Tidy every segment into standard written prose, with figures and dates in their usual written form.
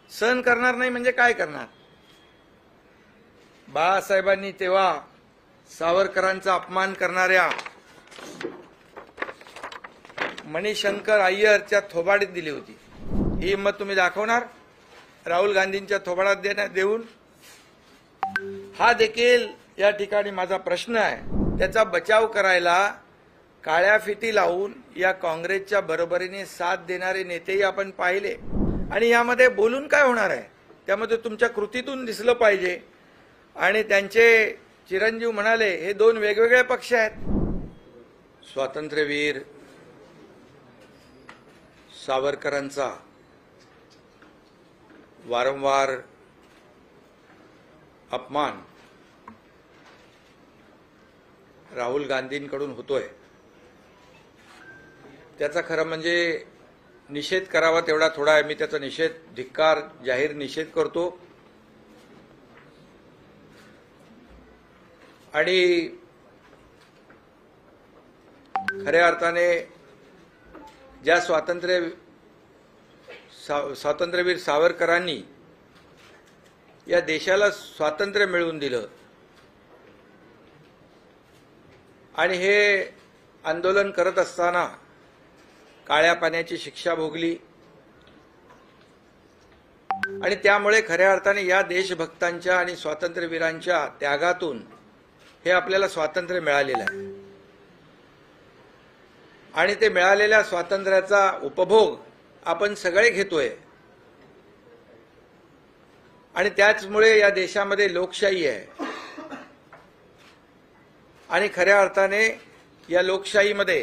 सहन करणार नाही म्हणजे काय करणार? बाळासाहेबांनी तेव्हा सावरकरांचा अपमान करणाऱ्या मणिशंकर अय्यरच्या थोबाडीत दिली होती. ही हिंमत तुम्ही दाखवणार राहुल गांधींच्या थोबाडात देऊन? हा देखील या ठिकाणी माझा प्रश्न आहे. त्याचा बचाव करायला काळ्या फिती लावून या काँग्रेसच्या बरोबरीने साथ देणारे नेतेही आपण पाहिले. आणि यामध्ये बोलून काय होणार आहे? त्यामध्ये तुमच्या कृतीतून दिसलं पाहिजे. आणि त्यांचे चिरंजीव म्हणाले हे दोन वेगवेगळे पक्ष आहेत. स्वातंत्र्यवीर सावरकरांचा वारंवार अपमान राहुल गांधींकडून होतोय. त्याचा खरं म्हणजे निषेध करावा तेवढा थोडा आहे. मी त्याचा निषेध, धिक्कार, जाहीर निषेध करतो. आणि खऱ्या अर्थाने ज्या स्वातंत्र्यवीर सावरकरांनी या देशाला स्वातंत्र्य मिळवून दिलं आणि हे आंदोलन करत असताना काळ्या पाण्याची शिक्षा भोगली आणि त्यामुळे खऱ्या अर्थाने या देशभक्तांच्या आणि स्वातंत्र्यवीरांच्या त्यागातून हे आपल्याला स्वातंत्र्य मिळालेलं आहे. आणि ते मिळालेल्या स्वातंत्र्याचा उपभोग आपण सगळे घेतोय. आणि त्याचमुळे या देशामध्ये लोकशाही आहे. आणि खऱ्या अर्थाने या लोकशाहीमध्ये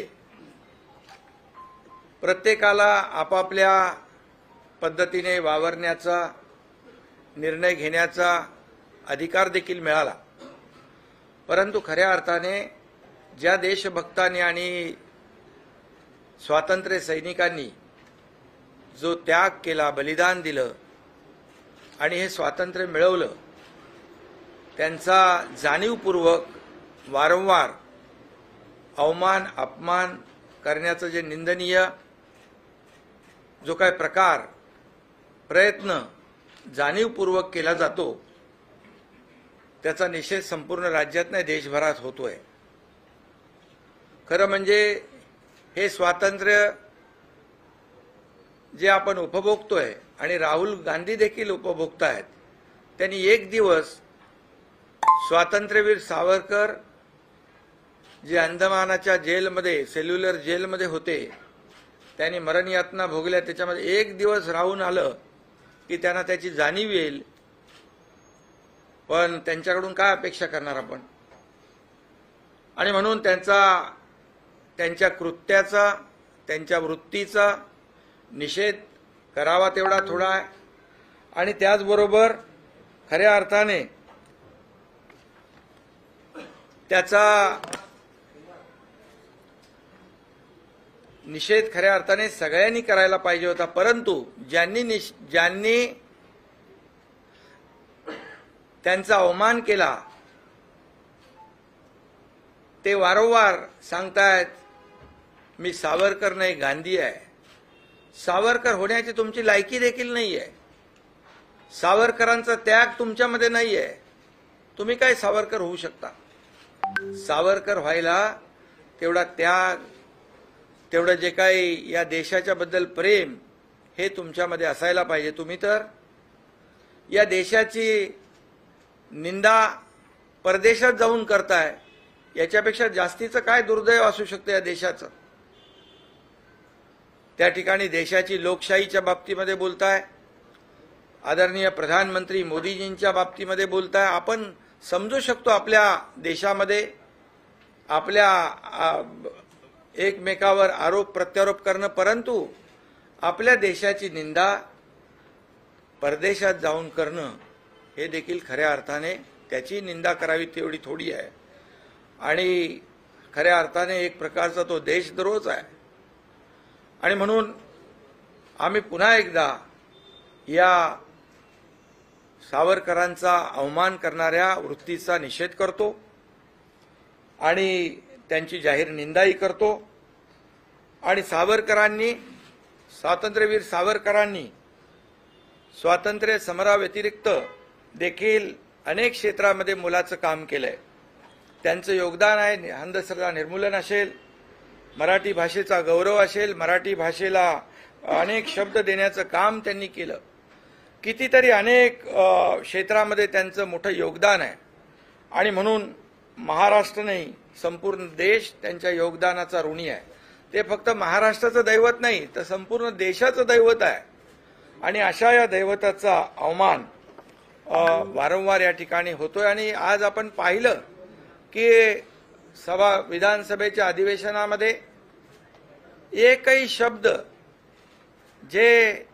प्रत्येकाला आपापल्या पद्धतीने वावरण्याचा, निर्णय घेण्याचा अधिकार देखील मिळाला. परंतु खऱ्या अर्थाने ज्या देशभक्तांनी आणि स्वातंत्र्य सैनिकांनी जो त्याग केला, बलिदान दिलं आणि हे स्वातंत्र्य मिळवलं, त्यांचा जाणीवपूर्वक वारंवार अवमान, अपमान करण्याचं जे निंदनीय जो काय प्रयत्न जाणीवपूर्वक केला जातो, त्याचा निषेध संपूर्ण राज्यात नाही देशभरात होतोय. खरं म्हणजे हे स्वातंत्र्य जे आपण उपभोगतोय आणि राहुल गांधी देखील उपभोगतायत, त्यांनी एक दिवस स्वातंत्र्यवीर सावरकर जे अंदमानाच्या जेलमध्ये, सेल्युलर जेलमध्ये होते, त्यांनी मरणयातना भोगल्या, त्याच्यामध्ये एक दिवस राहून आलं की त्यांना त्याची जाणीव येईल. पण त्यांच्याकडून काय अपेक्षा करणार आपण? आणि म्हणून त्यांच्या कृत्याचा, त्यांच्या वृत्तीचा निषेध करावा तेवढा थोडा आहे. आणि त्याचबरोबर खऱ्या अर्थाने त्याचा निषेध खऱ्या अर्थाने सगळ्यांनी करायला पाहिजे होता. परंतु ज्यांनी त्यांचा अवमान केला ते वारंवार सांगतायत मी सावरकर नाही, गांधी आहे. सावरकर होण्याची तुमची लायकी देखील नाही आहे. सावरकरांचा त्याग तुमच्यामध्ये नाही आहे. तुम्ही काय सावरकर होऊ शकता? सावरकर व्हायला तेवढा त्याग, तेवढं जे काही या देशाच्या बद्दल प्रेम, हे तुमच्यामध्ये असायला पाहिजे. तुम्ही तर या देशाची निंदा परदेशात जाऊन करताय. याच्यापेक्षा जास्तीचं काय दुर्दैव असू शकतं या देशाचं? त्या ठिकाणी देशाची लोकशाहीच्या बाबतीमध्ये बोलताय, आदरणीय प्रधानमंत्री मोदीजींच्या बाबतीमध्ये बोलताय. आपण समजू शकतो आपल्या देशामध्ये आपल्या एकमेकावर आरोप प्रत्यारोप करणं, परंतु आपल्या देशाची निंदा परदेशात जाऊन करणं हे देखील खऱ्या अर्थाने त्याची निंदा करावी तेवढी थोडी आहे. आणि खऱ्या अर्थाने एक प्रकारचा तो देशद्रोहच आहे. आणि म्हणून आम्ही पुन्हा एकदा या सावरकरांचा अवमान करणाऱ्या वृत्तीचा निषेध करतो आणि त्यांची जाहीर निंदाही करतो. आणि स्वातंत्र्यवीर सावरकरांनी स्वातंत्र्य समराव्यतिरिक्त देखील अनेक क्षेत्रामध्ये मोलाचं काम केलंय. त्यांचं योगदान आहे. अंधश्रद्धा निर्मूलन असेल, मराठी भाषेचा गौरव असेल, मराठी भाषेला अनेक शब्द देण्याचं काम त्यांनी केलं. कितीतरी अनेक क्षेत्रामध्ये त्यांचं मोठं योगदान आहे आणि म्हणून महाराष्ट्र नाही, संपूर्ण देश त्यांच्या योगदानाचा ऋणी आहे. ते फक्त महाराष्ट्राचं दैवत नाही, तर संपूर्ण देशाचं दैवत आहे. आणि अशा या दैवताचा अवमान वारंवार या ठिकाणी होतोय. आणि आज आपण पाहिलं की विधानसभेच्या अधिवेशनामध्ये एकही शब्द जे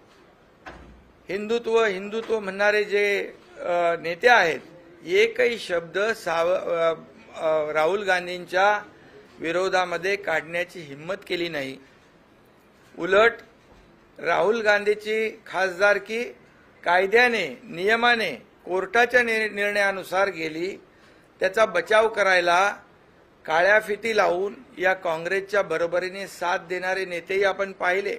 हिंदुत्व म्हणणारे जे नेते आहेत, एकही शब्द राहुल गांधींच्या विरोधामध्ये काढण्याची हिम्मत केली नाही. उलट राहुल गांधीची खासदारकी कायद्याने, नियमाने, कोर्टाच्या निर्णयानुसार गेली. त्याचा बचाव करायला काळ्या फिती लावून या काँग्रेसच्या बरोबरीने साथ देणारे नेतेही आपण पाहिले.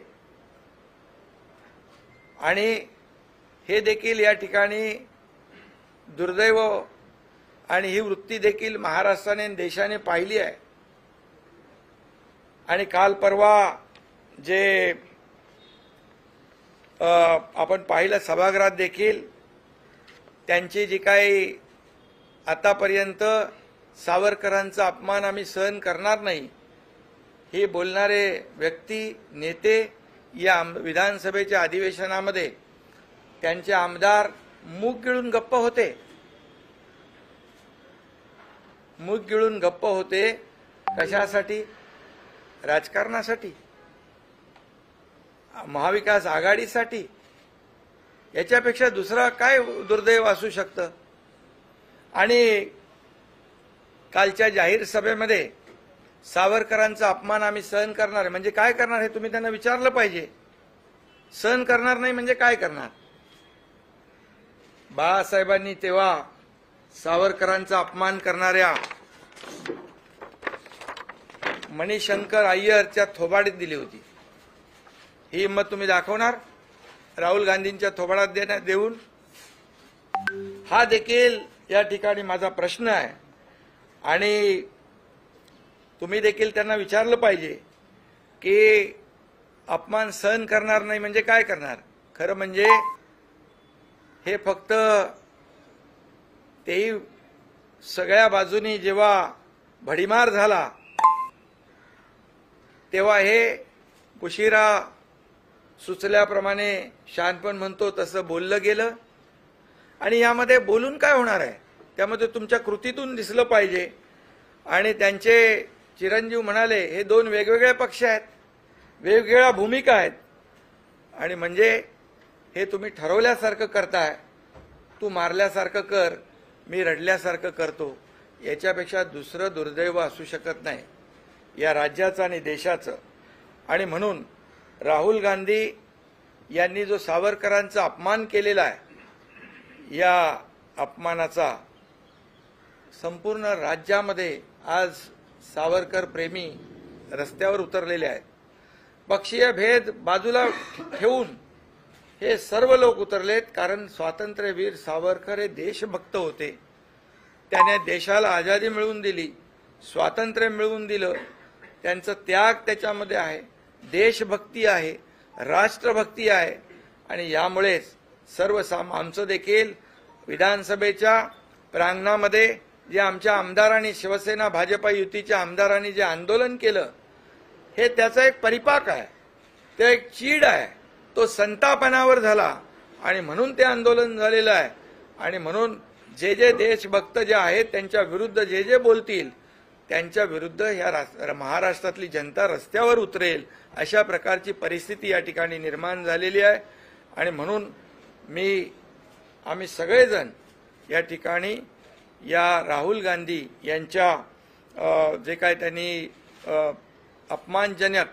आणि हे देखील या ठिकाणी दुर्दैव आणि ही वृत्ती देखील महाराष्ट्राने आणि देशाने पाहिली आहे. आणि काल परवा जे आपण पाहिलं सभागृहात देखील त्यांची जी काही आतापर्यंत सावरकरांचा अपमान आम्ही सहन करणार नाही हे बोलणारे व्यक्ती, नेते या विधानसभेच्या अधिवेशनामध्ये त्यांचे आमदार मूग गिळून गप्प होते. मूग गिळून गप्प होते. कशासाठी? राजकारणासाठी, महाविकास आघाडीसाठी. याच्यापेक्षा दुसरा काय दुर्दैव असू शकतं? आणि कालच्या जाहीर सभेमध्ये सावरकरांचा अपमान आम्ही सहन करणार म्हणजे काय करणार हे तुम्ही त्यांना विचारलं पाहिजे. सहन करणार नाही म्हणजे काय करणार? बाळासाहेबांनी तेव्हा सावरकरांचा अपमान करणाऱ्या मणिशंकर अय्यरच्या थोबाडीत दिली होती. ही हिंमत तुम्ही दाखवणार राहुल गांधींच्या थोबाडात देऊन? हा देखील या ठिकाणी माझा प्रश्न आहे. आणि तुम्ही देखील त्यांना विचारलं पाहिजे की अपमान सहन करणार नाही म्हणजे काय करणार? खरं म्हणजे हे फक्त तेही सगळ्या बाजूनी जेव्हा भडीमार झाला तेव्हा हे उशिरा सुचल्याप्रमाणे शहाणपण म्हणतो तसं बोललं गेलं. आणि यामध्ये बोलून काय होणार आहे? त्यामध्ये तुमच्या कृतीतून दिसलं पाहिजे. आणि त्यांचे चिरंजीव म्हणाले हे दोन वेगवेगळे पक्ष आहेत, वेगवेगळ्या भूमिका आहेत. आणि म्हणजे हे तुम्ही ठरवल्यासारखं करताय. तू मारल्यासारखं कर, मी रडल्यासारखं करतो. याच्यापेक्षा दुसरं दुर्दैव असू शकत नाही या राज्याचं आणि देशाचं. आणि म्हणून राहुल गांधी यांनी जो सावरकरांचा अपमान केलेला आहे, या अपमानाचा संपूर्ण राज्यामध्ये आज सावरकर प्रेमी रस्त्यावर उतरलेले आहेत. पक्षीय भेद बाजूला ठेवून हे सर्व लोक उतरलेत. कारण स्वातंत्र्यवीर सावरकर हे देशभक्त होते. त्याने देशाला आझादी मिळवून दिली, स्वातंत्र्य मिळवून दिलं. त्यांचा त्याग त्याच्यामध्ये आहे, देशभक्ती आहे, राष्ट्रभक्ती आहे. आणि यामुळेच आमचं देखील विधानसभेच्या प्रांगणामध्ये जे आमच्या आमदारांनी, शिवसेना भाजपा युतीच्या आमदारांनी जे आंदोलन केलं, हे त्याचा एक परिपाक आहे, ते एक चीड आहे. तो संतापनावर झाला आणि म्हणून ते आंदोलन झालेलं आहे. आणि म्हणून जे जे देशभक्त जे आहेत त्यांच्या विरुद्ध जे जे बोलतील त्यांच्या विरुद्ध ह्या महाराष्ट्रातली जनता रस्त्यावर उतरेल, अशा प्रकारची परिस्थिती या ठिकाणी निर्माण झालेली आहे. आणि म्हणून आम्ही सगळेजण या ठिकाणी या राहुल गांधी यांच्या जे काय त्यांनी अपमानजनक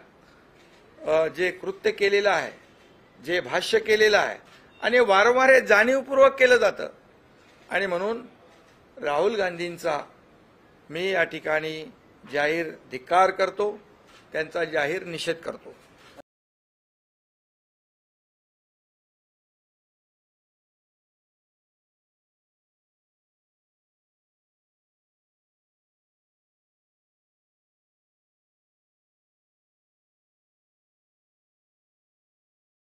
जे कृत्य केलेलं आहे, जे भाष्य केलेलं आहे, आणि वारंवार हे जाणीवपूर्वक केलं जातं. आणि म्हणून राहुल गांधींचा मी या ठिकाणी जाहीर धिक्कार करतो, त्यांचा जाहीर निषेध करतो.